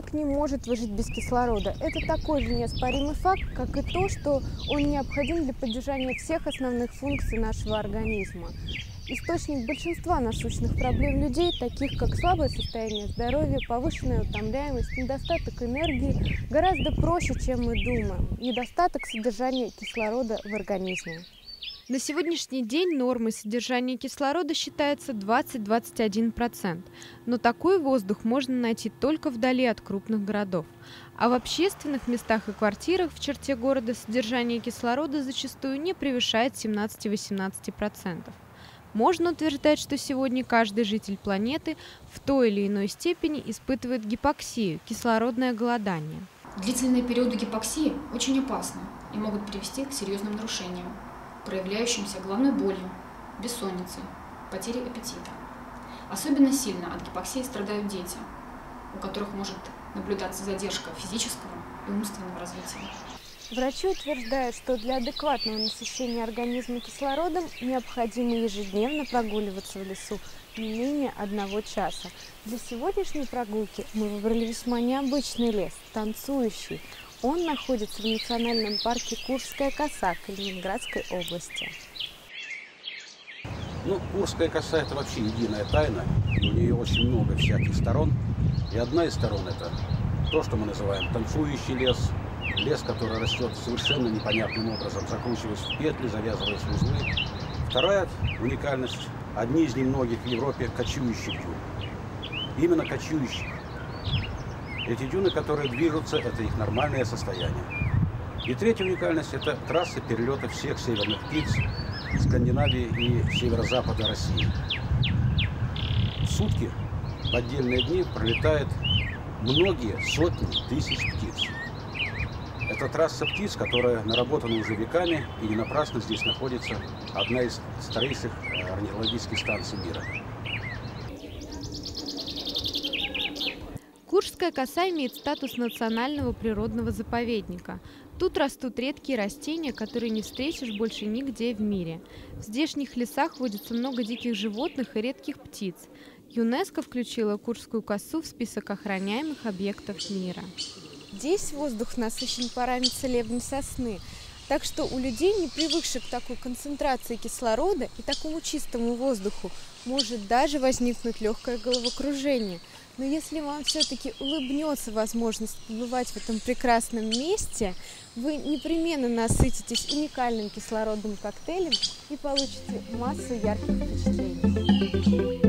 Человек не может выжить без кислорода. Это такой же неоспоримый факт, как и то, что он необходим для поддержания всех основных функций нашего организма. Источник большинства насущных проблем людей, таких как слабое состояние здоровья, повышенная утомляемость, недостаток энергии, гораздо проще, чем мы думаем. Недостаток содержания кислорода в организме. На сегодняшний день нормой содержания кислорода считается 20-21%, но такой воздух можно найти только вдали от крупных городов. А в общественных местах и квартирах в черте города содержание кислорода зачастую не превышает 17-18%. Можно утверждать, что сегодня каждый житель планеты в той или иной степени испытывает гипоксию, кислородное голодание. Длительные периоды гипоксии очень опасны и могут привести к серьезным нарушениям, проявляющимся головной болью, бессонницей, потерей аппетита. Особенно сильно от гипоксии страдают дети, у которых может наблюдаться задержка физического и умственного развития. Врачи утверждают, что для адекватного насыщения организма кислородом необходимо ежедневно прогуливаться в лесу не менее 1 часа. Для сегодняшней прогулки мы выбрали весьма необычный лес, танцующий. Он находится в национальном парке Куршская коса Калининградской области. Куршская коса – это вообще единая тайна. У нее очень много всяких сторон. И одна из сторон – это то, что мы называем танцующий лес. Лес, который растет совершенно непонятным образом, закручиваясь в петли, завязываясь в узлы. Вторая уникальность – одни из немногих в Европе кочующих дюн. Именно кочующих. Эти дюны, которые движутся, это их нормальное состояние. И третья уникальность – это трассы перелета всех северных птиц Скандинавии и северо-запада России. В сутки в отдельные дни пролетает многие сотни тысяч птиц. Это трасса птиц, которая наработана уже веками, и не напрасно здесь находится одна из старейших орнитологических станций мира. Куршская коса имеет статус национального природного заповедника. Тут растут редкие растения, которые не встретишь больше нигде в мире. В здешних лесах водится много диких животных и редких птиц. ЮНЕСКО включила Куршскую косу в список охраняемых объектов мира. Здесь воздух насыщен парами целебной сосны, так что у людей, не привыкших к такой концентрации кислорода и такому чистому воздуху, может даже возникнуть легкое головокружение. Но если вам все-таки улыбнется возможность побывать в этом прекрасном месте, вы непременно насытитесь уникальным кислородным коктейлем и получите массу ярких впечатлений.